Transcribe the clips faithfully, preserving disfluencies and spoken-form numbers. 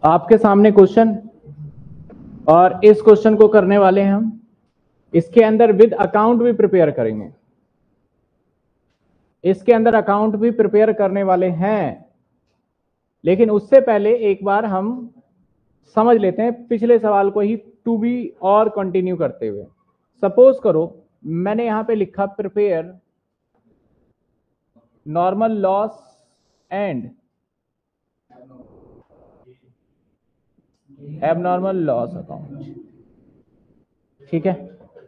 आपके सामने क्वेश्चन, और इस क्वेश्चन को करने वाले हैं हम। इसके अंदर विद अकाउंट भी प्रिपेयर करेंगे, इसके अंदर अकाउंट भी प्रिपेयर करने वाले हैं। लेकिन उससे पहले एक बार हम समझ लेते हैं पिछले सवाल को ही टू बी और कंटिन्यू करते हुए। सपोज करो मैंने यहां पे लिखा prepare normal loss and abnormal loss account. ठीक है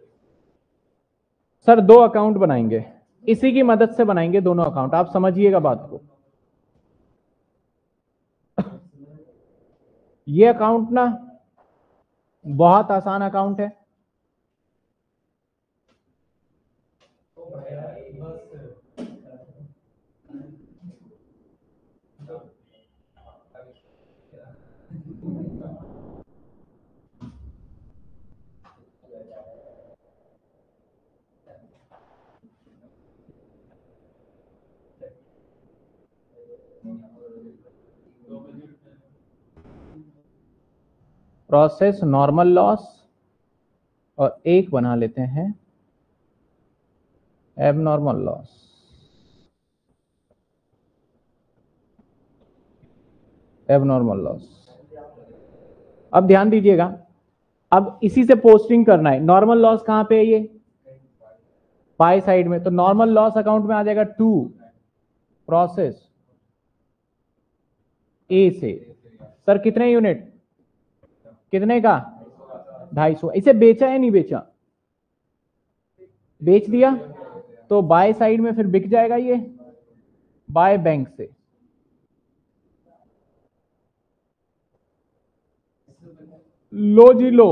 सर, दो अकाउंट बनाएंगे, इसी की मदद से बनाएंगे दोनों अकाउंट। आप समझिएगा बात को। ये अकाउंट ना बहुत आसान अकाउंट है। प्रोसेस नॉर्मल लॉस और एक बना लेते हैं एबनॉर्मल लॉस। Abnormal loss. अब ध्यान दीजिएगा, अब इसी से पोस्टिंग करना है। नॉर्मल लॉस कहां पे है? ये बाय साइड में, तो नॉर्मल लॉस अकाउंट में आ जाएगा टू प्रोसेस ए से। सर कितने यूनिट? कितने का? ढाई सौ। इसे बेचा है नहीं बेचा? बेच दिया तो बाय साइड में फिर बिक जाएगा ये बाय बैंक से। लो जी लो,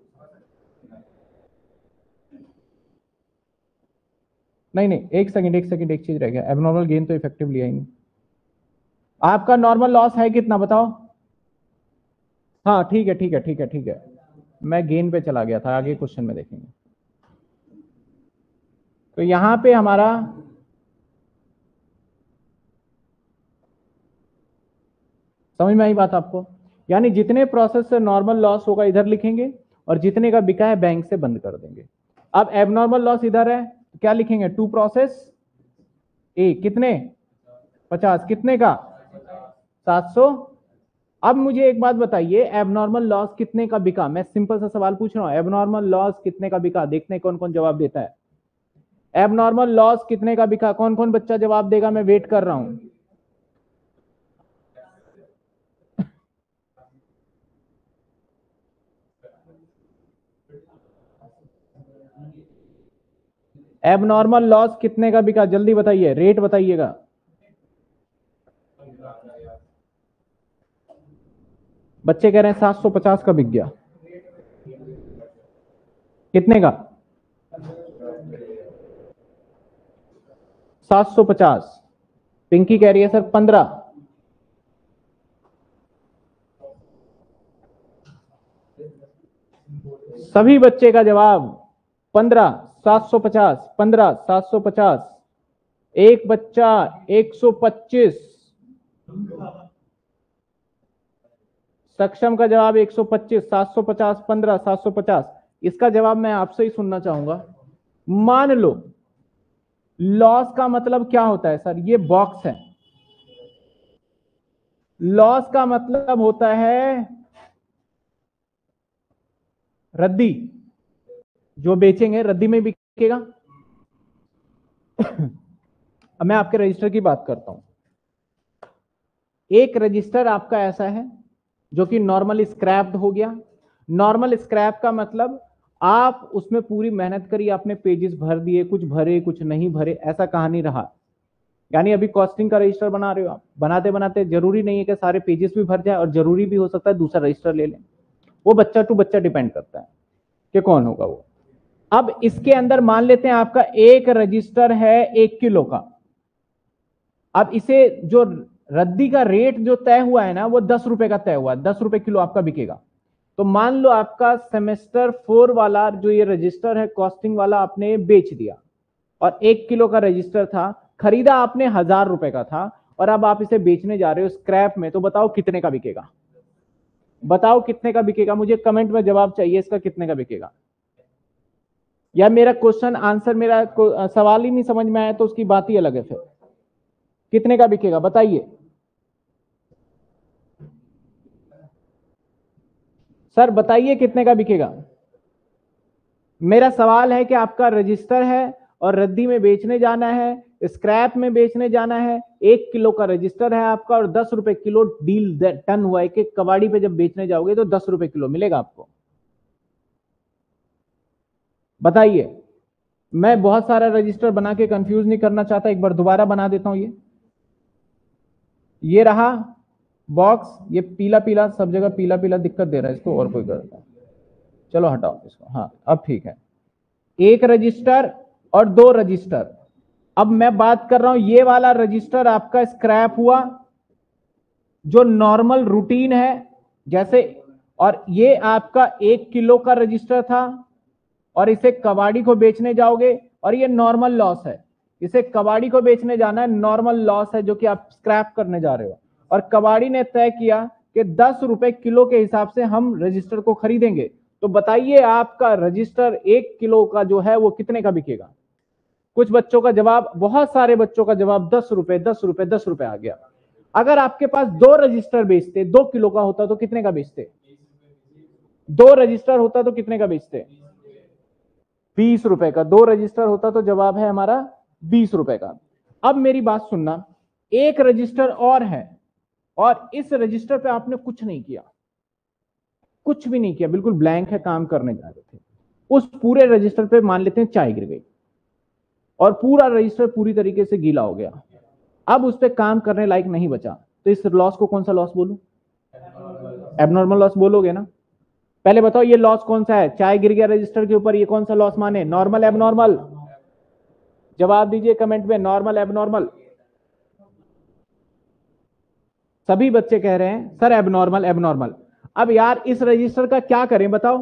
नहीं नहीं एक सेकंड एक सेकंड एक चीज रह गया। एबनॉर्मल गेन तो इफेक्टिव लिया ही नहीं। आपका नॉर्मल लॉस है कितना बताओ? हाँ ठीक है ठीक है ठीक है ठीक है, मैं गेन पे चला गया था, आगे क्वेश्चन में देखेंगे। तो यहां पे हमारा समझ में आई बात आपको? यानी जितने प्रोसेस से नॉर्मल लॉस होगा इधर लिखेंगे, और जितने का बिका है बैंक से बंद कर देंगे। अब एबनॉर्मल लॉस इधर है, तो क्या लिखेंगे? टू प्रोसेस ए कितने? पचास। कितने का? सात सौ। अब मुझे एक बात बताइए, एबनॉर्मल लॉस कितने का बिका? मैं सिंपल सा सवाल पूछ रहा हूं, एबनॉर्मल लॉस कितने का बिका? देखते हैं कौन कौन जवाब देता है। एबनॉर्मल लॉस कितने का बिका? कौन कौन बच्चा जवाब देगा? मैं वेट कर रहा हूं। एबनॉर्मल लॉस कितने का बिका? जल्दी बताइए, रेट बताइएगा। बच्चे कह रहे हैं सात सौ पचास का बिक गया। कितने का? सात सौ पचास। पिंकी कह रही है सर पंद्रह। सभी बच्चे का जवाब पंद्रह। सात सौ पचास, पंद्रह, सात सौ पचास। एक बच्चा एक सौ पच्चीस। सक्षम का जवाब एक सौ पच्चीस। सात सौ पचास, पंद्रह, सात सौ पचास। इसका जवाब मैं आपसे ही सुनना चाहूंगा। मान लो लॉस का मतलब क्या होता है सर? ये बॉक्स है। लॉस का मतलब होता है रद्दी, जो बेचेंगे रद्दी में बिकेगा। अब मैं आपके रजिस्टर की बात करता हूं। एक रजिस्टर आपका ऐसा है जो कि नॉर्मल स्क्रैप्ड हो गया। नॉर्मल स्क्रैप का मतलब आप उसमें पूरी मेहनत करी, आपने पेजेस भर दिए, कुछ भरे कुछ नहीं भरे, ऐसा कहानी रहा। यानी अभी कॉस्टिंग का रजिस्टर बना रहे हो आप, बनाते बनाते जरूरी नहीं है कि सारे पेजेस भी भर जाए, और जरूरी भी हो सकता है दूसरा रजिस्टर ले लें। वो बच्चा टू बच्चा डिपेंड करता है कि कौन होगा वो। अब इसके अंदर मान लेते हैं आपका एक रजिस्टर है एक किलो का। अब इसे जो रद्दी का रेट जो तय हुआ है ना, वो दस रुपए का तय हुआ है, दस रुपए किलो आपका बिकेगा। तो मान लो आपका सेमेस्टर फोर वाला जो ये रजिस्टर है कॉस्टिंग वाला, आपने बेच दिया, और एक किलो का रजिस्टर था, खरीदा आपने हजार रुपए का था, और अब आप इसे बेचने जा रहे हो स्क्रैप में, तो बताओ कितने का बिकेगा? बताओ कितने का बिकेगा, मुझे कमेंट में जवाब चाहिए इसका, कितने का बिकेगा। या मेरा क्वेश्चन आंसर, मेरा सवाल ही नहीं समझ में आया तो उसकी बात ही अलग है। फिर कितने का बिकेगा बताइए सर, बताइए कितने का बिकेगा। मेरा सवाल है कि आपका रजिस्टर है और रद्दी में बेचने जाना है, स्क्रैप में बेचने जाना है, एक किलो का रजिस्टर है आपका और दस रुपए किलो डील टन हुआ है कि कबाड़ी पे जब बेचने जाओगे तो दस रुपए किलो मिलेगा आपको। बताइए, मैं बहुत सारा रजिस्टर बना के कंफ्यूज नहीं करना चाहता, एक बार दोबारा बना देता हूं। ये ये रहा बॉक्स, ये पीला पीला सब जगह पीला पीला दिक्कत दे रहा है इसको, और कोई करता है, चलो हटाओ इसको। हाँ अब ठीक है, एक रजिस्टर और दो रजिस्टर। अब मैं बात कर रहा हूं, ये वाला रजिस्टर आपका स्क्रैप हुआ जो नॉर्मल रूटीन है जैसे, और ये आपका एक किलो का रजिस्टर था और इसे कबाड़ी को बेचने जाओगे और ये नॉर्मल लॉस है, इसे कबाड़ी को बेचने जाना है, नॉर्मल लॉस है जो कि आप स्क्रैप करने जा रहे हो। और कबाड़ी ने तय किया कि दस रुपए किलो के हिसाब से हम रजिस्टर को खरीदेंगे। तो बताइए आपका रजिस्टर एक किलो का जो है वो कितने का बिकेगा। कुछ बच्चों का जवाब, बहुत सारे बच्चों का जवाब दस रुपए दस रुपए दस रुपए आ गया। अगर आपके पास दो रजिस्टर बेचते, दो किलो का होता तो कितने का बेचते, दो रजिस्टर होता तो कितने का बेचते, बीस रुपए का। दो रजिस्टर होता तो जवाब है हमारा बीस रुपए का। अब मेरी बात सुनना, एक रजिस्टर और है और इस रजिस्टर पे आपने कुछ नहीं किया, कुछ भी नहीं किया, बिल्कुल ब्लैंक है, काम करने जा रहे थे, उस पूरे रजिस्टर पे मान लेते हैं चाय गिर गई और पूरा रजिस्टर पूरी तरीके से गीला हो गया, अब उस पर काम करने लायक नहीं बचा, तो इस लॉस को कौन सा लॉस बोलूं, एबनॉर्मल लॉस बोलोगे ना। पहले बताओ ये लॉस कौन सा है, चाय गिर गया रजिस्टर के ऊपर, ये कौन सा लॉस माने, नॉर्मल एबनॉर्मल, जवाब दीजिए कमेंट में, नॉर्मल एबनॉर्मल। सभी बच्चे कह रहे हैं सर एबनॉर्मल एबनॉर्मल। अब यार इस रजिस्टर का क्या करें बताओ,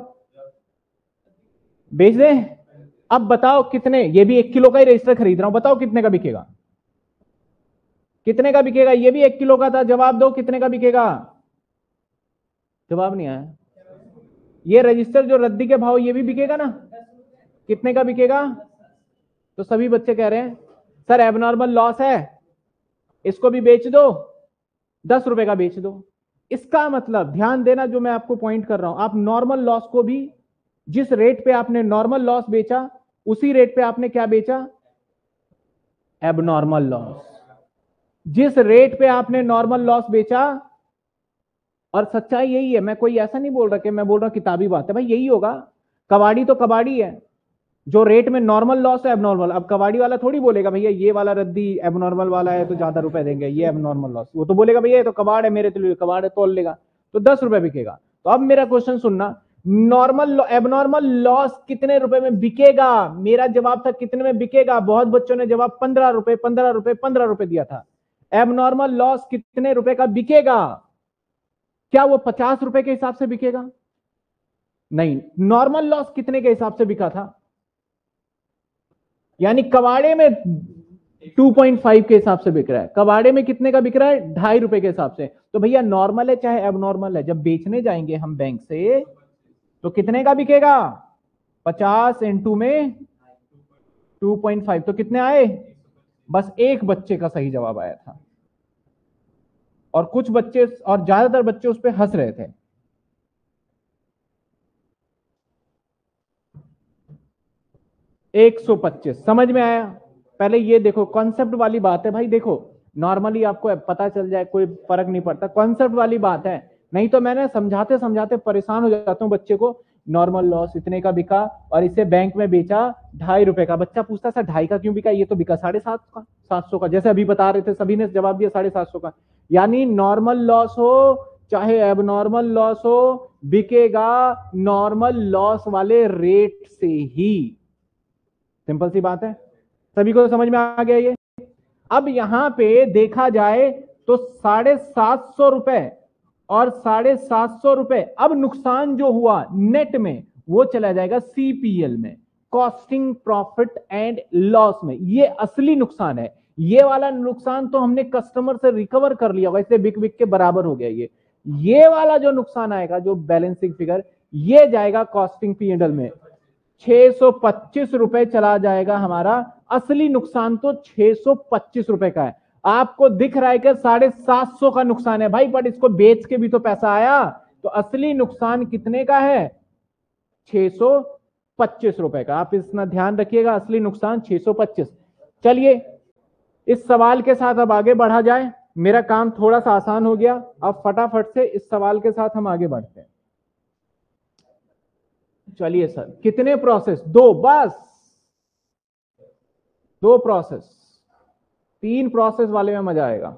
बेच दें। अब बताओ कितने, ये भी एक किलो का ही रजिस्टर खरीद रहा हूं, बताओ कितने का बिकेगा, कितने का बिकेगा, ये भी एक किलो का था, जवाब दो कितने का बिकेगा। जवाब नहीं आया। ये रजिस्टर जो रद्दी के भाव ये भी बिकेगा ना, कितने का बिकेगा। तो सभी बच्चे कह रहे हैं सर एबनॉर्मल लॉस है, इसको भी बेच दो, दस रुपए का बेच दो। इसका मतलब ध्यान देना जो मैं आपको पॉइंट कर रहा हूं, आप नॉर्मल लॉस को भी, जिस रेट पे आपने नॉर्मल लॉस बेचा उसी रेट पे आपने क्या बेचा, एबनॉर्मल लॉस। जिस रेट पे आपने नॉर्मल लॉस बेचा, और सच्चाई यही है, मैं कोई ऐसा नहीं बोल रहा कि मैं बोल रहा किताबी बात है, भाई यही होगा, कबाड़ी तो कबाड़ी है, जो रेट में नॉर्मल लॉस है एबनॉर्मल। अब कबाड़ी वाला थोड़ी बोलेगा भैया ये वाला रद्दी एबनॉर्मल वाला है तो ज्यादा रुपए देंगे, ये एबनॉर्मल लॉस, वो तो बोलेगा भैया ये तो कबाड़ है, मेरे तो कबाड़ है, तोल लेगा, तो दस रुपए बिकेगा। तो अब मेरा क्वेश्चन सुनना, नॉर्मल एबनॉर्मल लॉस कितने रुपए में बिकेगा, मेरा जवाब था कितने में बिकेगा, बहुत बच्चों ने जवाब पंद्रह रुपए पंद्रह रुपए पंद्रह रुपए दिया था। एबनॉर्मल लॉस कितने रुपए का बिकेगा, क्या वो पचास रुपए के हिसाब से बिकेगा, नहीं, नॉर्मल लॉस कितने के हिसाब से बिका था, यानी कबाड़े में दो पॉइंट पाँच के हिसाब से बिक रहा है, कबाड़े में कितने का बिक रहा है, ढाई रुपए के हिसाब से। तो भैया नॉर्मल है चाहे एबनॉर्मल है, जब बेचने जाएंगे हम बैंक से तो कितने का बिकेगा, पचास इंटू में दो पॉइंट पाँच, तो कितने आए, बस एक बच्चे का सही जवाब आया था और कुछ बच्चे और ज्यादातर बच्चे उस पर हंस रहे थे। एक सौ पच्चीस समझ में आया। पहले ये देखो कॉन्सेप्ट वाली बात है भाई, देखो नॉर्मली आपको पता चल जाए कोई फर्क नहीं पड़ता, कॉन्सेप्ट वाली बात है, नहीं तो मैंने समझाते समझाते परेशान हो जाता हूं बच्चे को। नॉर्मल लॉस इतने का बिका और इसे बैंक में बेचा ढाई रुपए का, बच्चा पूछता सर ढाई का क्यों बिका, ये तो बिका साढ़े सात का, सात सौ का, जैसे अभी बता रहे थे सभी ने जवाब दिया साढ़े सात सौ का। यानी नॉर्मल लॉस हो चाहे एबनॉर्मल लॉस हो, बिकेगा नॉर्मल लॉस वाले रेट से ही। सिंपल सी बात है, सभी को समझ में आ गया ये। अब यहां पे देखा जाए तो साढ़े सात सौ रुपए और साढ़े सात सौ रुपए, अब नुकसान जो हुआ नेट में वो चला जाएगा सीपीएल में, कॉस्टिंग प्रॉफिट एंड लॉस में, ये असली नुकसान है। ये वाला नुकसान तो हमने कस्टमर से रिकवर कर लिया, वैसे बिक बिक के बराबर हो गया ये, ये वाला जो नुकसान आएगा, जो बैलेंसिंग फिगर, ये जाएगा कॉस्टिंग पी एंड एल में। छह सौ पच्चीस रुपए चला जाएगा हमारा। असली नुकसान तो छह सौ पच्चीस रुपए का है। आपको दिख रहा है कि साढ़े सात सौ का नुकसान है भाई, बट इसको बेच के भी तो पैसा आया। तो असली नुकसान कितने का है? छह सौ पच्चीस रुपए का। आप इसमें ध्यान रखिएगा, असली नुकसान छह सौ पच्चीस। चलिए इस सवाल के साथ अब आगे बढ़ा जाए। मेरा काम थोड़ा सा आसान हो गया। अब फटाफट से इस सवाल के साथ हम आगे बढ़ते हैं। चलिए सर, कितने प्रोसेस? दो, बस दो प्रोसेस। तीन प्रोसेस वाले में मजा आएगा।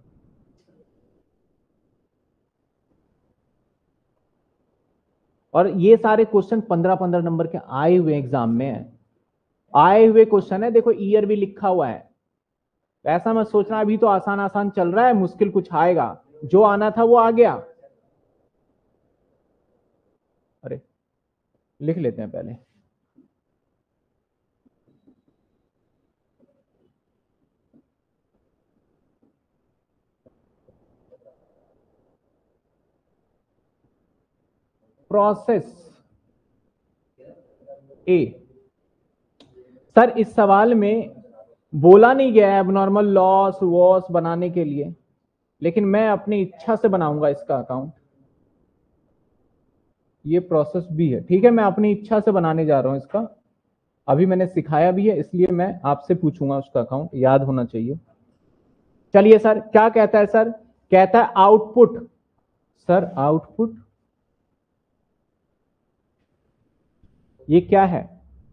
और ये सारे क्वेश्चन पंद्रह पंद्रह नंबर के आए हुए एग्जाम में है, आए हुए क्वेश्चन है। देखो ईयर भी लिखा हुआ है। ऐसा मत सोचना अभी तो आसान आसान चल रहा है, मुश्किल कुछ आएगा। जो आना था वो आ गया। अरे लिख लेते हैं पहले। प्रोसेस ए। सर इस सवाल में बोला नहीं गया है एबनॉर्मल लॉस वॉस बनाने के लिए, लेकिन मैं अपनी इच्छा से बनाऊंगा इसका अकाउंट। ये प्रोसेस भी है, ठीक है, मैं अपनी इच्छा से बनाने जा रहा हूं इसका। अभी मैंने सिखाया भी है, इसलिए मैं आपसे पूछूंगा उसका अकाउंट, याद होना चाहिए। चलिए सर, क्या कहता है सर? कहता है आउटपुट। सर आउटपुट ये क्या है?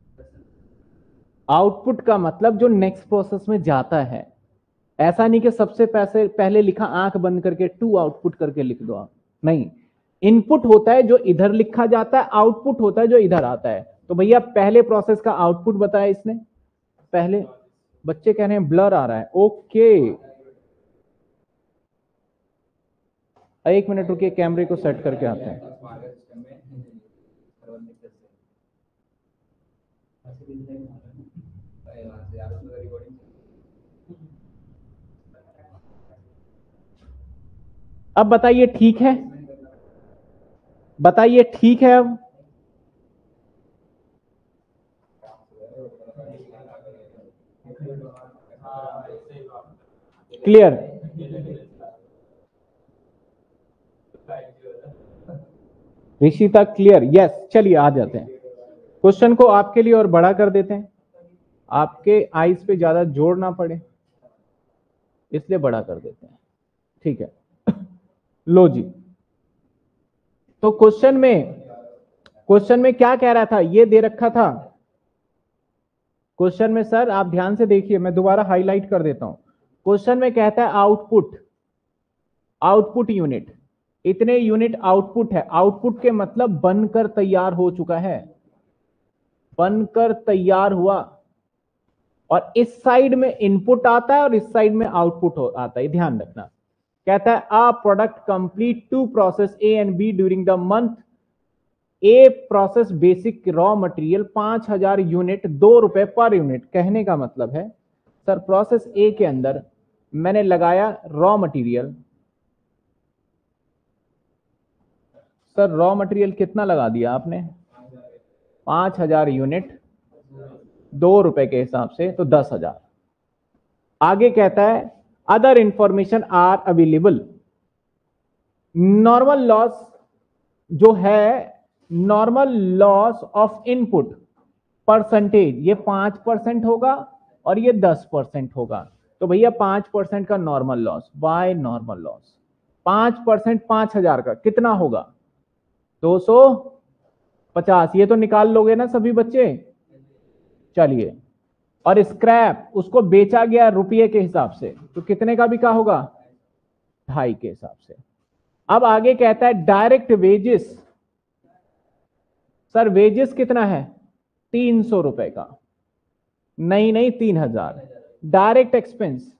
आउटपुट का मतलब जो नेक्स्ट प्रोसेस में जाता है। ऐसा नहीं कि सबसे पैसे पहले लिखा आंख बंद करके टू आउटपुट करके लिख दो आप, नहीं। इनपुट होता है जो इधर लिखा जाता है, आउटपुट होता है जो इधर आता है। तो भैया पहले प्रोसेस का आउटपुट बताया इसने। पहले बच्चे कह रहे हैं ब्लर आ रहा है, ओके एक मिनट रुकिए, कैमरे को सेट करके आते हैं। अब बताइए ठीक है? बताइए ठीक है? अब क्लियर? ऋषिता क्लियर? यस। चलिए आ जाते हैं क्वेश्चन को आपके लिए और बड़ा कर देते हैं, आपके आईज पे ज्यादा जोर ना पड़े इसलिए बड़ा कर देते हैं, ठीक है। लो जी, तो क्वेश्चन में क्वेश्चन में क्या कह रहा था? ये दे रखा था क्वेश्चन में। सर आप ध्यान से देखिए, मैं दोबारा हाईलाइट कर देता हूं। क्वेश्चन में कहता है आउटपुट, आउटपुट यूनिट, इतने यूनिट आउटपुट है। आउटपुट के मतलब बनकर तैयार हो चुका है, बनकर तैयार हुआ। और इस साइड में इनपुट आता है और इस साइड में आउटपुट आता है, ध्यान रखना। कहता है a product complete two process A and B during the month A process basic raw material पांच हजार यूनिट, दो रुपए पर यूनिट। कहने का मतलब है सर प्रोसेस ए के अंदर मैंने लगाया raw material. Sir raw material कितना लगा दिया आपने? पांच हजार यूनिट, दो रुपए के हिसाब से तो दस हजार। आगे कहता है other information are available. Normal loss जो है, normal loss of input percentage, ये पांच परसेंट होगा और ये दस परसेंट होगा। तो भैया पांच परसेंट का normal loss by normal loss, पांच परसेंट पांच हजार का कितना होगा? दो सौ पचास। ये तो निकाल लोगे ना सभी बच्चे? चलिए, और स्क्रैप उसको बेचा गया रुपये के हिसाब से, तो कितने का बिका होगा? ढाई के हिसाब से। अब आगे कहता है डायरेक्ट वेजेस। सर वेजेस कितना है? तीन सौ रुपए का, नहीं नहीं तीन हजार। डायरेक्ट एक्सपेंस,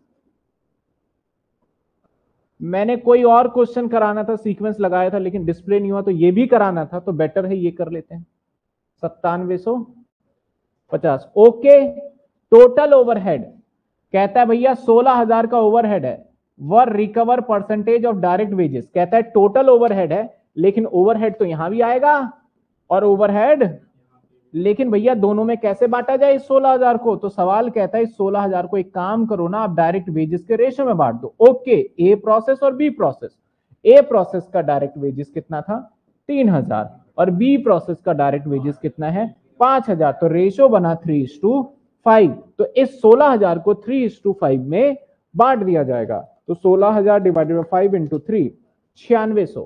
मैंने कोई और क्वेश्चन कराना था, सीक्वेंस लगाया था लेकिन डिस्प्ले नहीं हुआ, तो ये भी कराना था, तो बेटर है ये कर लेते हैं। सत्तानवे सौ पचास, ओके। टोटल ओवरहेड कहता है भैया सोलह हजार का ओवरहेड है, were recover percentage of direct wages. कहता है टोटल ओवरहेड है, लेकिन ओवरहेड तो यहां भी आएगा और ओवरहेड, लेकिन भैया दोनों में कैसे बांटा जाए इस सोलह हजार को? तो सवाल कहता है इस सोलह हजार को एक काम करो ना, आप डायरेक्ट वेजेस के रेशो में बांट दो। ओके, ए प्रोसेस और बी प्रोसेस। ए प्रोसेस का डायरेक्ट वेजेस कितना था? तीन हजार, और बी प्रोसेस का डायरेक्ट वेजेस कितना है? पांच हजार। तो रेशो बना थ्री इज टू फाइव। तो इस सोलह हजार को थ्री इज टू फाइव में बांट दिया जाएगा। तो सोलह हजार divided by five into three, छियानवे सौ,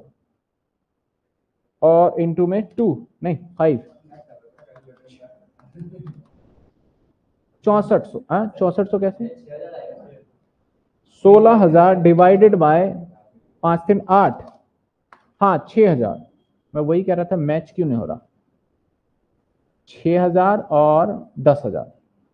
और इंटू में टू नहीं फाइव, चौसठ सौ। हाँ चौसठ सौ कैसे? सोलह हजार डिवाइडेड बाय पांच तीन आठ, हाँ छह हजार। मैं वही कह रहा था मैच क्यों नहीं हो रहा। छह हजार और दस हजार,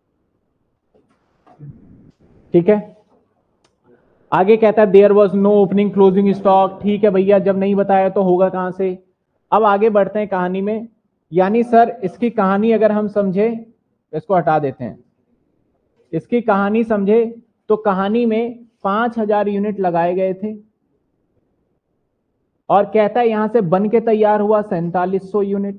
ठीक है। आगे कहता है there was no opening closing stock. ठीक है भैया, जब नहीं बताया तो होगा कहां से। अब आगे बढ़ते हैं कहानी में। यानी सर इसकी कहानी अगर हम समझे, इसको हटा देते हैं, इसकी कहानी समझे तो कहानी में पांच हजार यूनिट लगाए गए थे, और कहता है यहां से बन के तैयार हुआ सैंतालीस सौ यूनिट।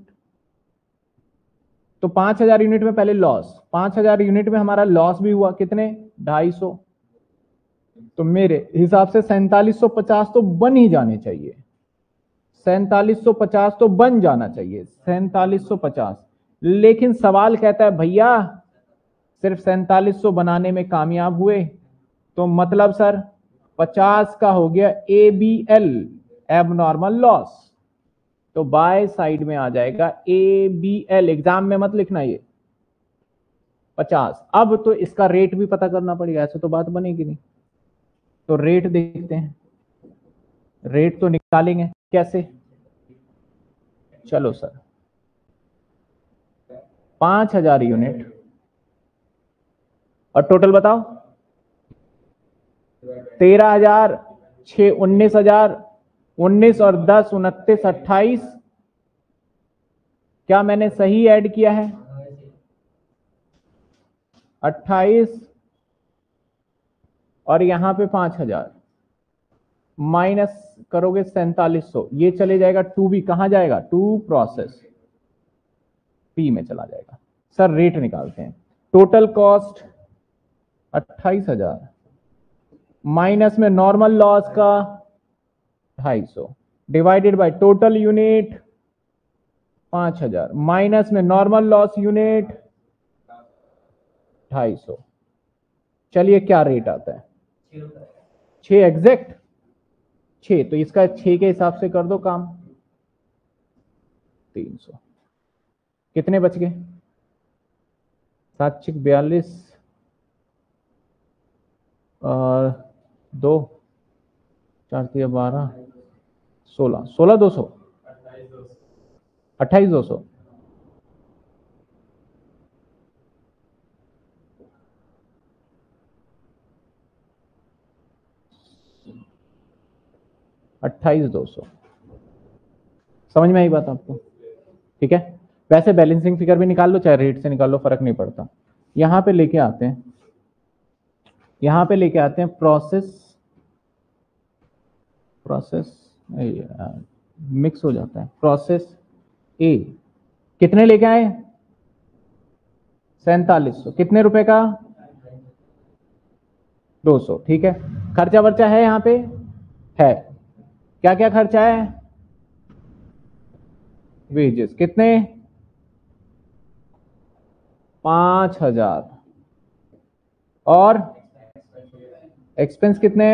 तो पांच हजार यूनिट में पहले लॉस, पांच हजार यूनिट में हमारा लॉस भी हुआ कितने? ढाई सौ। तो मेरे हिसाब से सैंतालीस सौ पचास तो बन ही जाने चाहिए, सैंतालीस सौ पचास तो बन जाना चाहिए, सैंतालीस सौ पचास। लेकिन सवाल कहता है भैया सिर्फ सैंतालीस सौ बनाने में कामयाब हुए, तो मतलब सर पचास का हो गया A B L, abnormal loss. तो बाय साइड में आ जाएगा ए बी एल। एग्जाम में मत लिखना ये पचास। अब तो इसका रेट भी पता करना पड़ेगा, ऐसे तो बात बनेगी नहीं। तो रेट देखते हैं, रेट तो निकालेंगे कैसे? चलो सर, पांच हजार यूनिट और टोटल बताओ, तेरह हजार, छह उन्नीस हजार, उन्नीस और दस उनतीस अट्ठाईस। क्या मैंने सही ऐड किया है? अट्ठाईस, और यहां पे पांच हजार माइनस करोगे सैंतालीस सौ, ये चले जाएगा टू बी, कहां जाएगा? टू प्रोसेस, पी में चला जाएगा। सर रेट निकालते हैं। टोटल कॉस्ट अट्ठाईस हजार, माइनस में नॉर्मल लॉस का ढाई सौ, डिवाइडेड बाय टोटल यूनिट पांच हजार, माइनस में नॉर्मल लॉस यूनिट ढाई सौ। चलिए क्या रेट आता है? छह एग्जैक्ट, छह। तो इसका छह के हिसाब से कर दो काम, तीन सौ। कितने बच गए? सात छिक बयालीस और दो, चार तिया बारह, सोलह, सोलह दो सौ, अट्ठाईस दो सौ। अट्ठाईस दो सौ। समझ में आई बात आपको? ठीक है। वैसे बैलेंसिंग फिगर भी निकाल लो, चाहे रेट से निकाल लो, फर्क नहीं पड़ता। यहां पे लेके आते हैं, यहां पे लेके आते हैं प्रोसेस, प्रोसेस मिक्स हो जाता है। प्रोसेस ए कितने लेके आए? सैंतालीस सौ। कितने रुपए का? दो सौ। ठीक है। खर्चा वर्चा है यहां पे? है। क्या क्या खर्चा है? वेजेस कितने? पांच हजार। और एक्सपेंस कितने?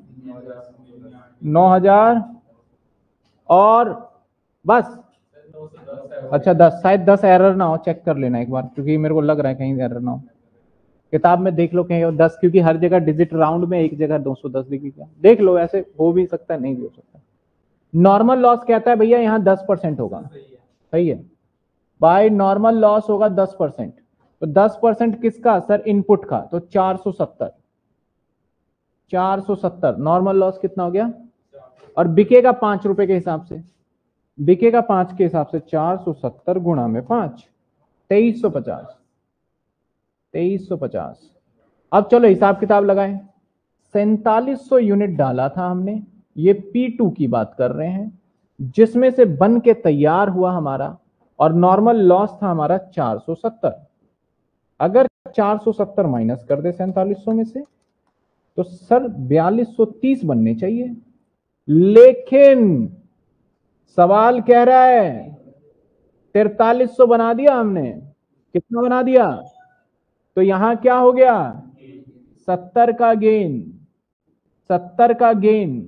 नौ हजार। और बस? अच्छा दस, शायद दस एरर ना हो, चेक कर लेना एक बार, क्योंकि मेरे को लग रहा है कहीं एरर ना हो। किताब में देख लो कहीं दस, क्योंकि हर जगह डिजिट राउंड में, एक जगह दो सौ दस लिखी, क्या देख लो, ऐसे हो भी सकता है, नहीं भी हो सकता। नॉर्मल लॉस कहता है भैया यहाँ दस परसेंट होगा, सही है भाई, नॉर्मल लॉस होगा दस परसेंट। तो दस परसेंट किसका सर? इनपुट का। तो चार सौ सत्तर, चार सौ सत्तर नॉर्मल लॉस कितना हो गया? और बिकेगा पांच रुपए के हिसाब से, बिकेगा पांच के हिसाब से, चार सौ सत्तर गुणा में पांच, तेईस सौ पचास, तेईस सौ पचास। अब चलो हिसाब किताब लगाएं। सैतालीस सौ यूनिट डाला था हमने, ये पी टू की बात कर रहे हैं, जिसमें से बन के तैयार हुआ हमारा, और नॉर्मल लॉस था हमारा चार सौ सत्तर। अगर चार सौ सत्तर माइनस कर दे सैतालीस सौ में से, तो सर बयालीस सौ तीस बनने चाहिए। लेकिन सवाल कह रहा है तैतालीस सौ बना दिया हमने, कितना बना दिया? तो यहां क्या हो गया? सत्तर का गेन, सत्तर का गेन,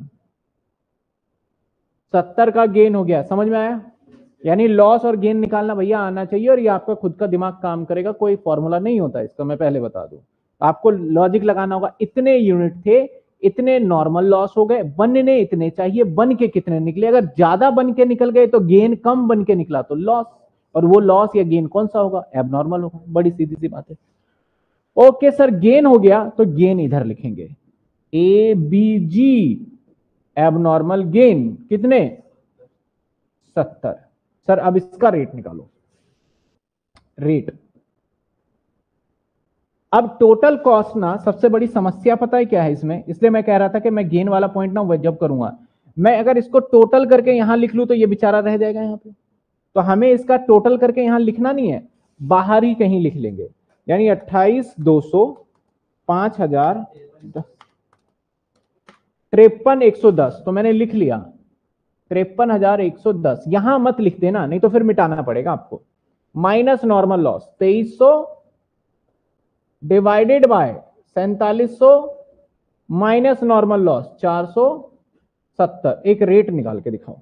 सत्तर का गेन हो गया। समझ में आया? यानी लॉस और गेन निकालना भैया आना चाहिए, और ये आपका खुद का दिमाग काम करेगा, कोई फॉर्मूला नहीं होता इसका, मैं पहले बता दूं। आपको लॉजिक लगाना होगा, इतने यूनिट थे, इतने नॉर्मल लॉस हो गए, बनने इतने चाहिए, बन के कितने निकले? अगर ज्यादा बन के निकल गए तो गेन, कम बन के निकला तो लॉस, और वो लॉस या गेन कौन सा होगा? एबनॉर्मल होगा। बड़ी सीधी सी बात है। ओके सर, गेन हो गया तो गेन इधर लिखेंगे, A B G abnormal gain कितने? सत्तर। सर अब इसका रेट निकालो, रेट। अब टोटल कॉस्ट ना सबसे बड़ी समस्या पता है क्या है इसमें, इसलिए मैं कह रहा था कि मैं गेन वाला पॉइंट ना जब करूंगा, मैं अगर इसको टोटल करके यहां लिख लूं तो ये बेचारा रह जाएगा यहां पे। तो हमें इसका टोटल करके यहां लिखना नहीं है, बाहर ही कहीं लिख लेंगे। यानी अट्ठाईस दो सौ, पांच हजार, तिरपन एक सौ दस, तो मैंने लिख लिया तिरपन हजार एक सौ दस। यहां मत लिख देना, नहीं तो फिर मिटाना पड़ेगा आपको। माइनस नॉर्मल लॉस तेईस सौ डिवाइडेड बाय सैतालीस सौ माइनस नॉर्मल लॉस चार सौ सत्तर। एक रेट निकाल के दिखाओ,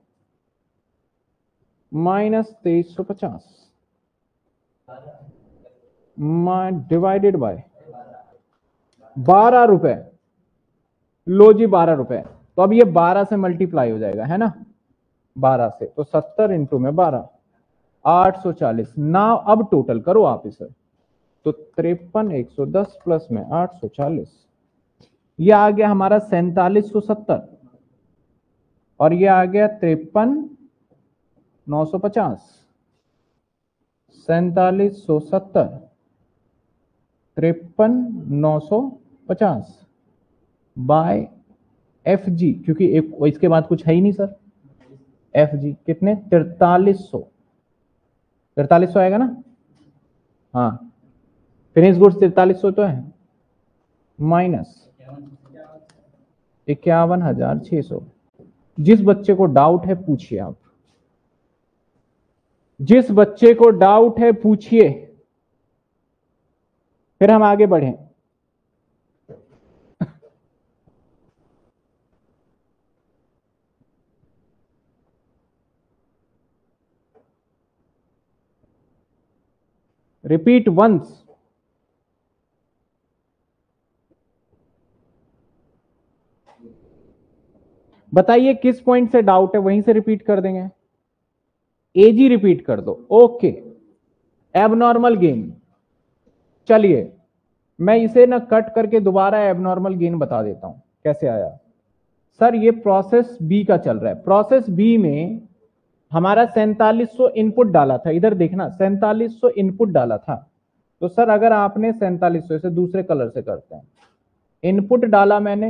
माइनस तेईस सौ पचास डिवाइडेड बाय बारह रुपए। लो जी बारह रुपए, तो अब ये बारह से मल्टीप्लाई हो जाएगा, है ना, बारह से, तो सत्तर इंटू में बारह, आठ सौ चालीस ना। अब टोटल करो आप इसे, तो तिरपन एक सौ दस प्लस में आठ सौ चालीस, ये आ गया हमारा सैतालीस सौ सत्तर, और ये आ गया तिरपन नौ सौ पचास। सैतालीस सौ सत्तर, तिरपन नौ सौ पचास बाय एफ जी, क्योंकि एक इसके बाद कुछ है ही नहीं सर। एफ जी कितने? तिरतालीस सौ, तिरतालीस सौ आएगा ना? हाँ, फिनिश गुड्स तिरतालीस सौ तो है, माइनस इक्यावन हजार छह सौ। जिस बच्चे को डाउट है पूछिए आप, जिस बच्चे को डाउट है पूछिए, फिर हम आगे बढ़ें। Repeat once. बताइए किस पॉइंट से डाउट है, वहीं से रिपीट कर देंगे। एजी रिपीट कर दो। Okay, abnormal gain. चलिए मैं इसे ना कट करके दोबारा एबनॉर्मल गेन बता देता हूं कैसे आया। सर ये प्रोसेस बी का चल रहा है, प्रोसेस बी में हमारा सैतालीस सौ इनपुट डाला था, इधर देखना सैतालीस सौ इनपुट डाला था। तो सर अगर आपने सैतालीस सौ, इसे दूसरे कलर से करते हैं, इनपुट डाला मैंने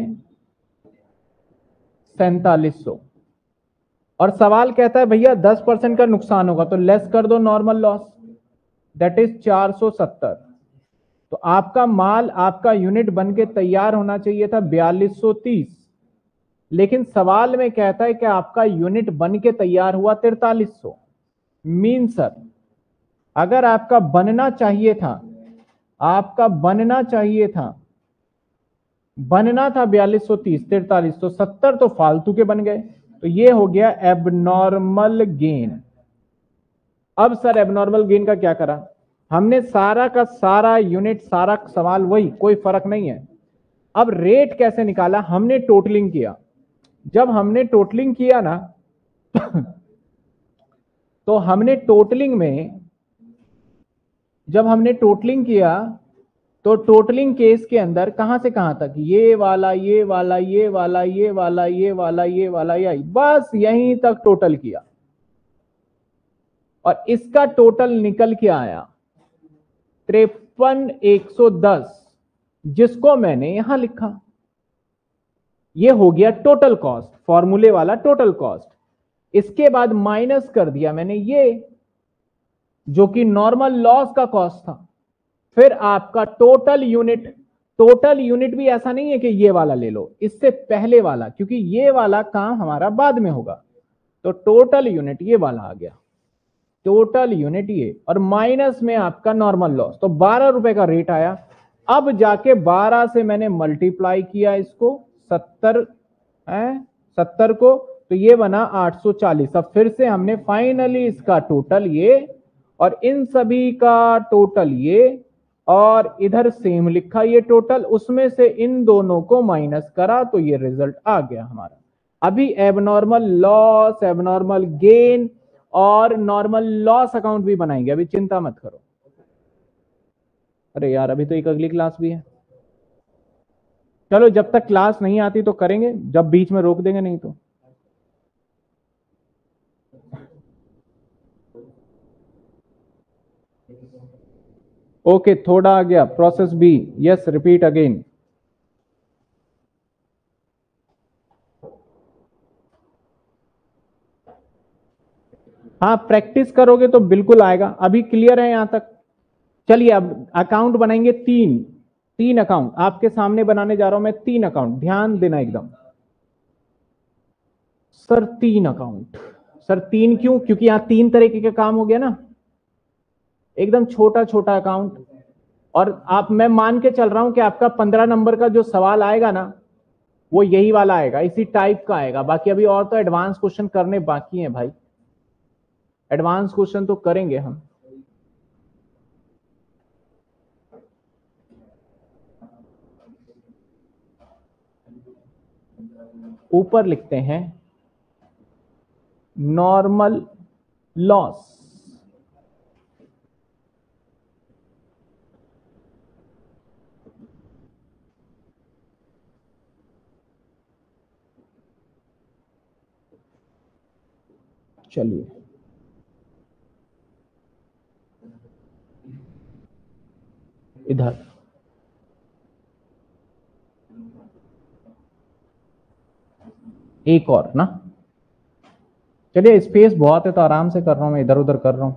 सैतालीस सौ, और सवाल कहता है भैया दस परसेंट का नुकसान होगा, तो लेस कर दो नॉर्मल लॉस, दैट इज चार सौ सत्तर। तो आपका माल, आपका यूनिट बन के तैयार होना चाहिए था बयालीस सौ तीस, लेकिन सवाल में कहता है कि आपका यूनिट बन के तैयार हुआ तिरतालीस सौ। मीन सर अगर आपका बनना चाहिए था, आपका बनना चाहिए था, बनना था बयालीस सौ तीस, तिरतालीस सौ सत्तर तो फालतू के बन गए, तो ये हो गया एबनॉर्मल गेन। अब सर एबनॉर्मल गेन का क्या करा हमने? सारा का सारा यूनिट, सारा सवाल वही, कोई फर्क नहीं है। अब रेट कैसे निकाला? हमने टोटलिंग किया। जब हमने टोटलिंग किया ना तो हमने टोटलिंग में, जब हमने टोटलिंग किया तो टोटलिंग केस के अंदर कहां से कहां तक, ये वाला ये वाला ये वाला ये वाला ये वाला ये वाला ये, बस यहीं तक टोटल किया, और इसका टोटल निकल के आया तिरपन एक सौ दस, जिसको मैंने यहां लिखा। ये हो गया टोटल कॉस्ट, फॉर्मूले वाला टोटल कॉस्ट। इसके बाद माइनस कर दिया मैंने ये जो कि नॉर्मल लॉस का कॉस्ट था। फिर आपका टोटल यूनिट, टोटल यूनिट भी ऐसा नहीं है कि ये वाला ले लो, इससे पहले वाला, क्योंकि ये वाला काम हमारा बाद में होगा। तो टोटल यूनिट ये वाला आ गया, टोटल यूनिट ये, और माइनस में आपका नॉर्मल लॉस। तो बारह रुपए का रेट आया। अब जाके बारह से मैंने मल्टीप्लाई किया इसको, सत्तर है, सत्तर को, तो ये बना आठ सौ चालीस। अब फिर से हमने फाइनली इसका टोटल ये और इन सभी का टोटल ये, और इधर सेम लिखा ये टोटल, उसमें से इन दोनों को माइनस करा तो ये रिजल्ट आ गया हमारा। अभी एबनॉर्मल लॉस, एबनॉर्मल गेन और नॉर्मल लॉस अकाउंट भी बनाएंगे, अभी चिंता मत करो। अरे यार, अभी तो एक अगली क्लास भी है। चलो, जब तक क्लास नहीं आती तो करेंगे, जब बीच में रोक देंगे नहीं तो। ओके, थोड़ा आ गया। Process B, yes, repeat again. हाँ, प्रैक्टिस करोगे तो बिल्कुल आएगा। अभी क्लियर है यहां तक? चलिए, अब अकाउंट बनाएंगे तीन, तीन अकाउंट आपके सामने बनाने जा रहा हूं मैं, तीन अकाउंट, ध्यान देना एकदम। सर तीन अकाउंट, सर तीन क्यों? क्योंकि यहां तीन तरीके का काम हो गया ना, एकदम छोटा छोटा अकाउंट। और आप, मैं मान के चल रहा हूं कि आपका पंद्रह नंबर का जो सवाल आएगा ना, वो यही वाला आएगा, इसी टाइप का आएगा। बाकी अभी और तो एडवांस क्वेश्चन करने बाकी हैं भाई, एडवांस क्वेश्चन तो करेंगे हम। ऊपर लिखते हैं नॉर्मल लॉस, चलिए इधर एक और ना, चलिए स्पेस बहुत है तो आराम से कर रहा हूं मैं, इधर उधर कर रहा हूं।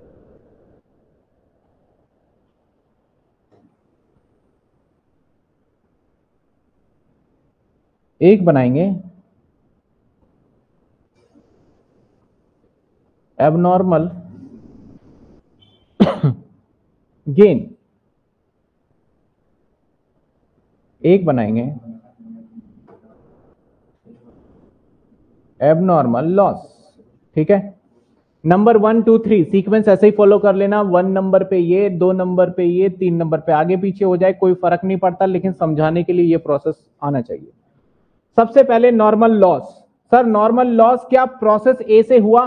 एक बनाएंगे एबनॉर्मल गेन, एक बनाएंगे एबनॉर्मल लॉस। ठीक है, number one two three sequence ऐसे ही फॉलो कर लेना। वन नंबर पे ये, दो नंबर पे ये, तीन नंबर पे, आगे पीछे हो जाए कोई फर्क नहीं पड़ता, लेकिन समझाने के लिए ये प्रोसेस आना चाहिए। सबसे पहले normal loss. Sir normal loss क्या प्रोसेस ए से हुआ?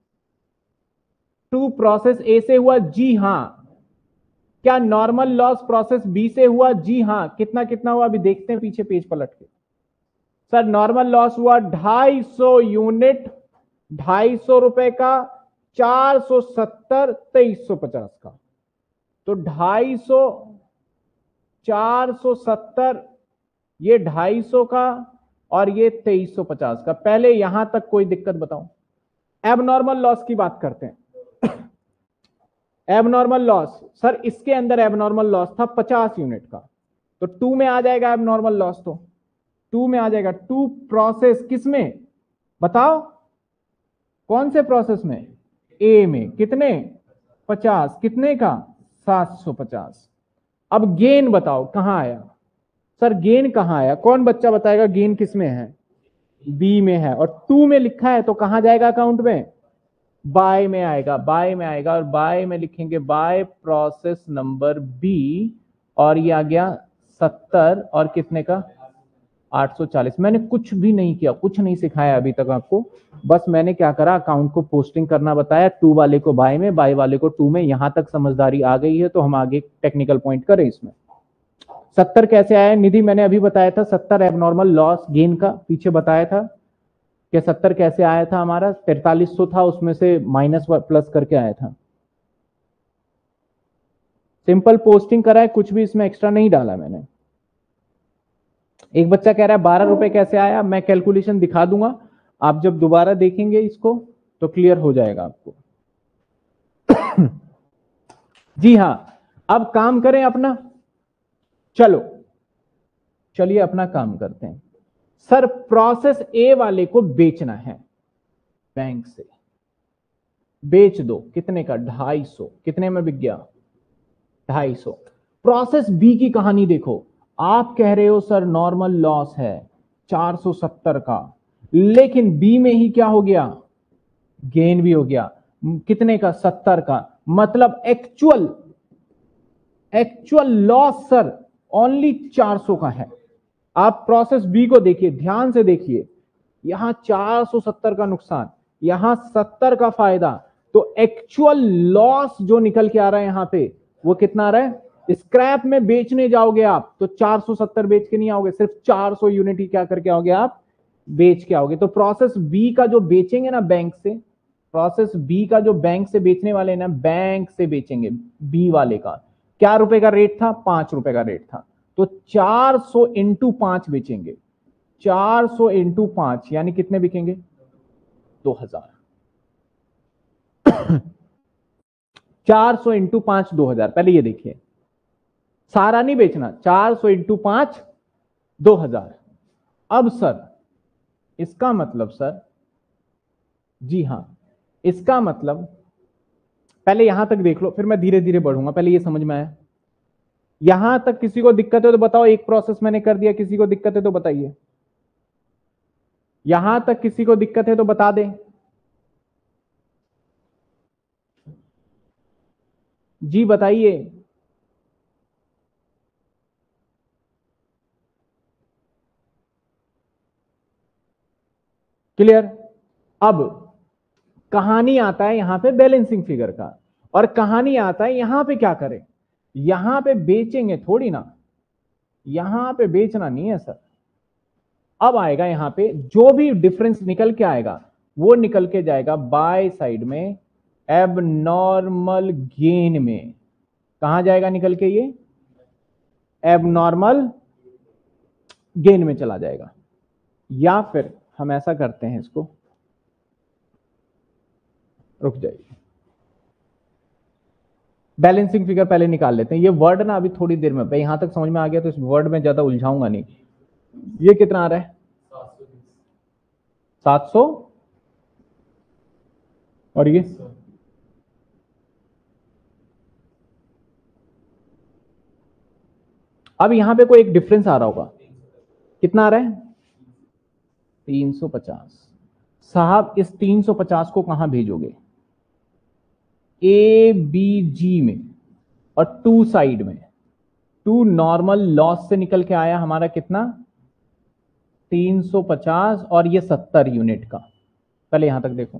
टू प्रोसेस ए से हुआ? जी हां। क्या नॉर्मल लॉस प्रोसेस बी से हुआ? जी हां। कितना कितना हुआ अभी देखते हैं पीछे पेज पलट के। सर नॉर्मल लॉस हुआ ढाई सौ यूनिट, ढाई सौ रुपए का, चार सौ सत्तर, तेईस सौ पचास का। तो ढाई सौ, चार सौ सत्तर, ये ढाई सौ का, और ये तेईस सौ पचास का। पहले यहां तक कोई दिक्कत बताओ? एबनॉर्मल लॉस की बात करते हैं। एबनॉर्मल लॉस, सर इसके अंदर एबनॉर्मल लॉस था पचास यूनिट का, तो टू में आ जाएगा एबनॉर्मल लॉस, तो टू में आ जाएगा। टू प्रोसेस किसमें बताओ? कौन से प्रोसेस में? ए में। कितने? पचास। कितने का? सात सौ पचास। अब गेन बताओ कहां आया? सर गेन कहां आया? कौन बच्चा बताएगा गेन किस में है? बी में है, और टू में लिखा है तो कहां जाएगा अकाउंट में? बाय में आएगा, बाय में आएगा, और बाय में लिखेंगे बाय प्रोसेस नंबर बी, और ये आ गया सत्तर, और कितने का? आठ सौ चालीस। मैंने कुछ भी नहीं किया, कुछ नहीं सिखाया अभी तक आपको, बस मैंने क्या करा, अकाउंट को पोस्टिंग करना बताया, टू वाले को बाय में, बाय वाले को टू में। यहां तक समझदारी आ गई है तो हम आगे टेक्निकल पॉइंट करें इसमें। सत्तर कैसे आया निधि? मैंने अभी बताया था, सत्तर एबनॉर्मल लॉस गेन का, पीछे बताया था कि सत्तर कैसे आया था हमारा। तैतालीस सौ था, उसमें से माइनस प्लस करके आया था। सिंपल पोस्टिंग करा है, कुछ भी इसमें एक्स्ट्रा नहीं डाला मैंने। एक बच्चा कह रहा है बारह रुपए कैसे आया, मैं कैलकुलेशन दिखा दूंगा, आप जब दोबारा देखेंगे इसको तो क्लियर हो जाएगा आपको। जी हां, अब काम करें अपना, चलो चलिए अपना काम करते हैं। सर प्रोसेस ए वाले को बेचना है, बैंक से बेच दो, कितने का, ढाई सौ, कितने में बिक गया, ढाई सौ। प्रोसेस बी की कहानी देखो, आप कह रहे हो सर नॉर्मल लॉस है चार सौ सत्तर का, लेकिन बी में ही क्या हो गया, गेन भी हो गया, कितने का, सत्तर का, मतलब actual actual loss sir only चार सौ का है। आप प्रोसेस बी को देखिए, ध्यान से देखिए, यहां चार सौ सत्तर का नुकसान, यहां सत्तर का फायदा, तो एक्चुअल लॉस जो निकल के आ रहा है यहां पे वो कितना आ रहा है। स्क्रैप में बेचने जाओगे आप तो चार सौ सत्तर बेच के नहीं आओगे, सिर्फ चार सौ यूनिट ही क्या करके आओगे आप, बेच के आओगे। तो प्रोसेस बी का जो बेचेंगे ना बैंक से, प्रोसेस बी का जो बैंक से बेचने वाले ना, बैंक से बेचेंगे बी वाले का, क्या रुपए का रेट था, पांच रुपए का रेट था, तो चार सौ इंटू पांच बेचेंगे, चार सौ इंटू पांच यानी कितने बिकेंगे, दो हजार। चार सौ इंटू पांच दो हजार, पहले ये देखिए, सारा नहीं बेचना, चार सौ इंटू पांच दो हजार। अब सर इसका मतलब सर, जी हां इसका मतलब, पहले यहां तक देख लो फिर मैं धीरे धीरे बढ़ूंगा, पहले ये समझ में आया। यहां तक किसी को दिक्कत है तो बताओ, एक प्रोसेस मैंने कर दिया, किसी को दिक्कत है तो बताइए, यहां तक किसी को दिक्कत है तो बता दें। जी बताइए, क्लियर। अब कहानी आता है यहां पे बैलेंसिंग फिगर का, और कहानी आता है यहां पे क्या करें, यहां पे बेचेंगे थोड़ी ना, यहां पे बेचना नहीं है सर। अब आएगा यहां पे जो भी डिफरेंस निकल के आएगा वो निकल के जाएगा बाय साइड में एबनॉर्मल गेन में। कहां जाएगा निकल के, ये एबनॉर्मल गेन में चला जाएगा। या फिर हम ऐसा करते हैं, इसको रुक जाइए, बैलेंसिंग फिगर पहले निकाल लेते हैं। ये वर्ड ना अभी थोड़ी देर में, यहां तक समझ में आ गया तो इस वर्ड में ज्यादा उलझाऊंगा नहीं। ये कितना आ रहा है, सात सौ, और ये अब यहां पे कोई एक डिफरेंस आ रहा होगा, कितना आ रहा है, तीन सौ पचास। साहब इस तीन सौ पचास को कहां भेजोगे, ए बी जी में, और टू साइड में, टू नॉर्मल लॉस से निकल के आया हमारा कितना, तीन सौ पचास, और ये सत्तर यूनिट का। पहले यहां तक देखो,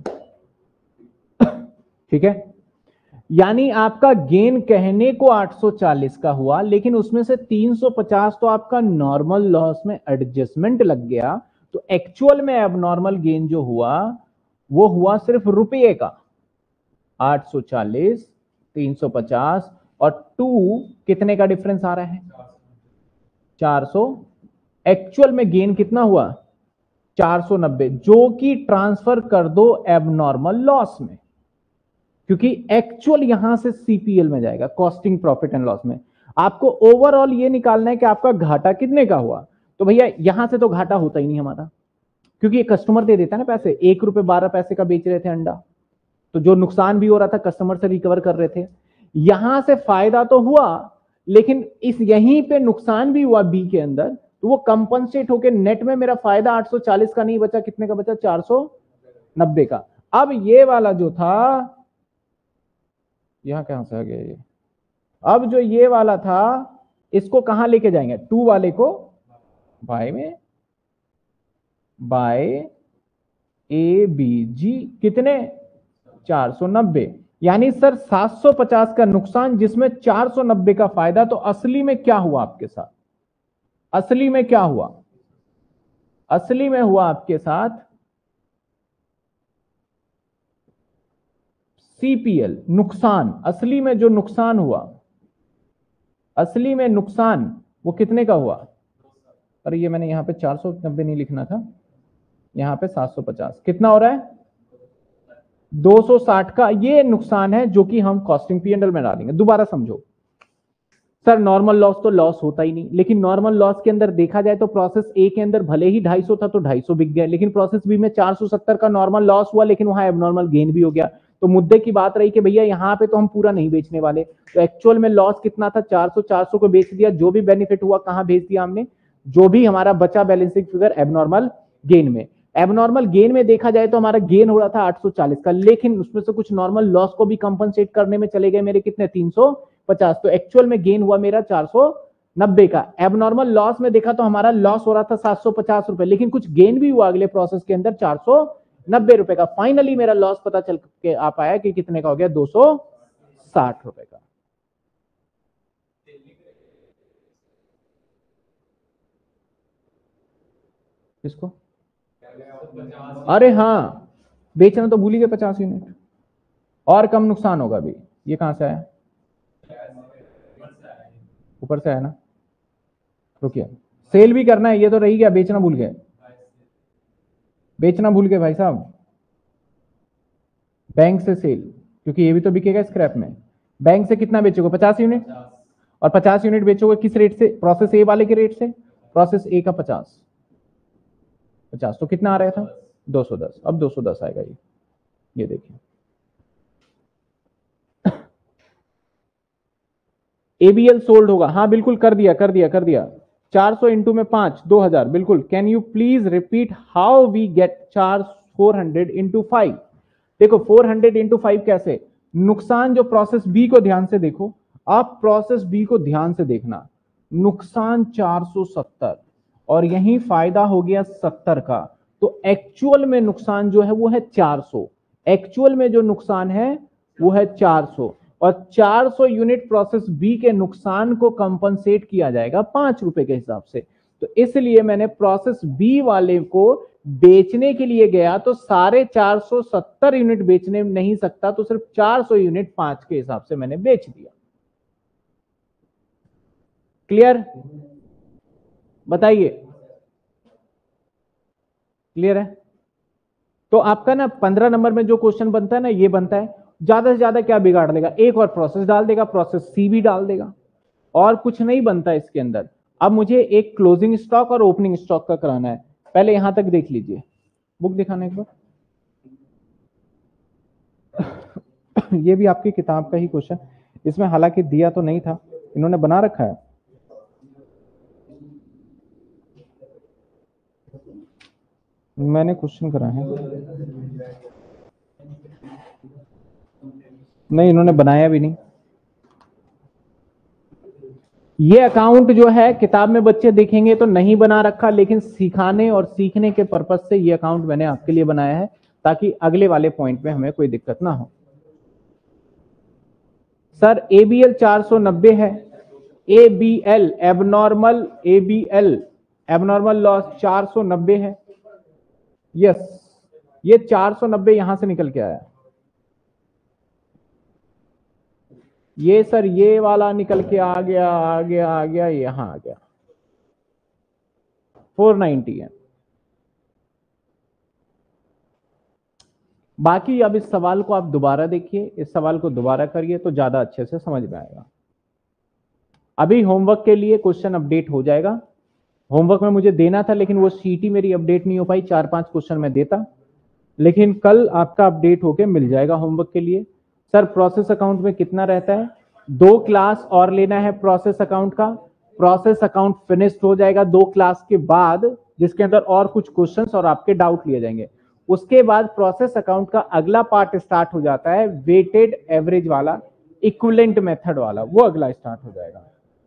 ठीक है, यानी आपका गेन कहने को आठ सौ चालीस का हुआ, लेकिन उसमें से तीन सौ पचास तो आपका नॉर्मल लॉस में एडजस्टमेंट लग गया, तो एक्चुअल में एबनॉर्मल गेन जो हुआ वो हुआ सिर्फ रुपये का, आठ सौ चालीस, तीन सौ पचास, और टू कितने का डिफरेंस आ रहा है, चार सौ। एक्चुअल में गेन कितना हुआ, चार सौ नब्बे, जो कि ट्रांसफर कर दो एबनॉर्मल लॉस में, क्योंकि एक्चुअल यहां से सीपीएल में जाएगा, कॉस्टिंग प्रॉफिट एंड लॉस में। आपको ओवरऑल ये निकालना है कि आपका घाटा कितने का हुआ, तो भैया यहां से तो घाटा होता ही नहीं हमारा, क्योंकि ये कस्टमर दे देता है ना पैसे, एक रुपए बारह पैसे का बेच रहे थे अंडा, तो जो नुकसान भी हो रहा था कस्टमर से रिकवर कर रहे थे। यहां से फायदा तो हुआ, लेकिन इस यहीं पे नुकसान भी हुआ बी के अंदर, तो वो कंपनसेट होकर नेट में मेरा फायदा आठ सौ चालीस का नहीं बचा, कितने का बचा, चार सौ नब्बे का। अब ये वाला जो था, यहां कहां से आ गया ये, अब जो ये वाला था इसको कहां लेके जाएंगे, टू वाले को बाय में, बाय ए बी जी, कितने, चार सौ नब्बे। यानी सर सात सौ पचास का नुकसान जिसमें चार सौ नब्बे का फायदा, तो असली में क्या हुआ आपके साथ, असली में क्या हुआ, असली में हुआ आपके साथ सीपीएल नुकसान। असली में जो नुकसान हुआ, असली में नुकसान वो कितने का हुआ, पर ये मैंने यहाँ पे चार सौ नब्बे नहीं लिखना था, यहाँ पे सात सौ पचास। कितना हो रहा है? दो सौ साठ का ये नुकसान है जो कि हम कॉस्टिंग पी एंड एल में डालेंगे। दोबारा समझो सर, नॉर्मल लॉस तो लॉस होता ही नहीं, लेकिन नॉर्मल लॉस के अंदर देखा जाए तो प्रोसेस ए के अंदर भले ही ढाई सौ था तो ढाई सौ बिक गया, लेकिन प्रोसेस बी में चार सौ सत्तर का नॉर्मल लॉस हुआ, लेकिन वहां एबनॉर्मल गेन भी हो गया। तो मुद्दे की बात रही कि भैया यहाँ पे तो हम पूरा नहीं बेचने वाले, तो एक्चुअल में लॉस कितना था? चार सौ चार सौ को बेच दिया, जो भी बेनिफिट हुआ कहां भेज दिया हमने? जो भी हमारा बचा बैलेंसिंग फिगर एबनॉर्मल गेन में। एबनॉर्मल गेन में देखा जाए तो हमारा गेन हो रहा था आठ सौ चालीस का, लेकिन उसमें से कुछ नॉर्मल लॉस को भी कंपनसेट करने में चले गए मेरे कितने? तीन सौ पचास। तो एक्चुअल में गेन हुआ मेरा चार सौ नब्बे का। एबनॉर्मल लॉस में देखा तो हमारा लॉस हो रहा था सात सौ पचास रुपए, लेकिन कुछ गेन भी हुआ अगले प्रोसेस के अंदर चार सौ नब्बे रुपए का। फाइनली मेरा लॉस पता चल के आ पाया कि कितने का हो गया? दो सौ साठ रुपए का। किसको? अरे हाँ, बेचना तो भूल ही गए, पचास यूनिट और कम नुकसान होगा अभी। ये कहां से आया? ऊपर से आया ना। रुकिए, सेल भी करना है, ये तो रही गया, बेचना भूल गए। बेचना भूल गए भाई साहब, बैंक से सेल, क्योंकि ये भी तो बिकेगा स्क्रैप में। बैंक से कितना बेचोगे? पचास यूनिट। और पचास यूनिट बेचोगे किस रेट से? प्रोसेस ए वाले के रेट से। प्रोसेस ए का पचास पचास तो कितना आ रहा था? दो सौ दस। अब दो सौ दस आएगा ये ये देखिए। एबीएल सोल्ड होगा, हाँ बिल्कुल, कर दिया कर दिया कर दिया। चार सौ इंटू में पांच, दो हजार, बिल्कुल। Can you please repeat how we get charge four hundred into five? देखो फोर हंड्रेड इंटू फाइव कैसे? नुकसान जो प्रोसेस बी को ध्यान से देखो, आप प्रोसेस बी को ध्यान से देखना। नुकसान चार सौ सत्तर और यही फायदा हो गया सत्तर का, तो एक्चुअल में नुकसान जो है वो है चार सौ। एक्चुअल में जो नुकसान है वो है चार सौ, और चार सौ यूनिट प्रोसेस बी के नुकसान को कंपनसेट किया जाएगा पांच रुपए के हिसाब से। तो इसलिए मैंने प्रोसेस बी वाले को बेचने के लिए गया तो सारे चार सौ सत्तर यूनिट बेचने नहीं सकता, तो सिर्फ चार सौ यूनिट पांच के हिसाब से मैंने बेच दिया। क्लियर? बताइए, क्लियर है? तो आपका ना पंद्रह नंबर में जो क्वेश्चन बनता है ना, ये बनता है ज्यादा से ज्यादा क्या बिगाड़ देगा? एक और प्रोसेस डाल देगा, प्रोसेस सी भी डाल देगा, और कुछ नहीं बनता इसके अंदर। अब मुझे एक क्लोजिंग स्टॉक और ओपनिंग स्टॉक का कराना है। पहले यहां तक देख लीजिए, बुक दिखाने एक बार। ये भी आपकी किताब का ही क्वेश्चन, इसमें हालांकि दिया तो नहीं था, इन्होंने बना रखा है। मैंने क्वेश्चन करा है, नहीं इन्होंने बनाया भी नहीं। ये अकाउंट जो है किताब में बच्चे देखेंगे तो नहीं बना रखा, लेकिन सिखाने और सीखने के पर्पज से ये अकाउंट मैंने आपके लिए बनाया है, ताकि अगले वाले पॉइंट में हमें कोई दिक्कत ना हो। सर एबीएल चार सौ नब्बे है, ABL abnormal, ABL abnormal loss चार सौ नब्बे है। यस, ये चार सौ नब्बे यहां से निकल के आया। ये सर ये वाला निकल के आ गया आ गया आ गया यहां आ गया, फोर नाइंटी है। बाकी अब इस सवाल को आप दोबारा देखिए, इस सवाल को दोबारा करिए तो ज्यादा अच्छे से समझ में आएगा। अभी होमवर्क के लिए क्वेश्चन अपडेट हो जाएगा। होमवर्क में मुझे देना था, लेकिन वो सीटी मेरी अपडेट नहीं हो पाई, चार पांच क्वेश्चन मैं देता, लेकिन कल आपका अपडेट होके मिल जाएगा होमवर्क के लिए। सर प्रोसेस अकाउंट में कितना रहता है? दो क्लास और लेना है प्रोसेस अकाउंट का। प्रोसेस अकाउंट फिनिश्ड हो जाएगा दो क्लास के बाद, जिसके अंदर और कुछ क्वेश्चंस और आपके डाउट लिए जाएंगे। उसके बाद प्रोसेस अकाउंट का अगला पार्ट स्टार्ट हो जाता है, वेटेड एवरेज वाला, इक्विवेलेंट मेथड वाला, वो अगला स्टार्ट हो जाएगा।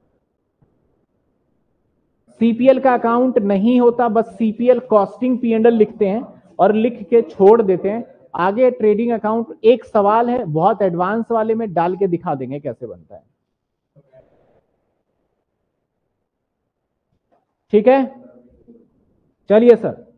सीपीएल का अकाउंट नहीं होता, बस CPL costing P and L लिखते हैं और लिख के छोड़ देते हैं। आगे ट्रेडिंग अकाउंट एक सवाल है, बहुत एडवांस वाले में डाल के दिखा देंगे कैसे बनता है। ठीक है, चलिए सर।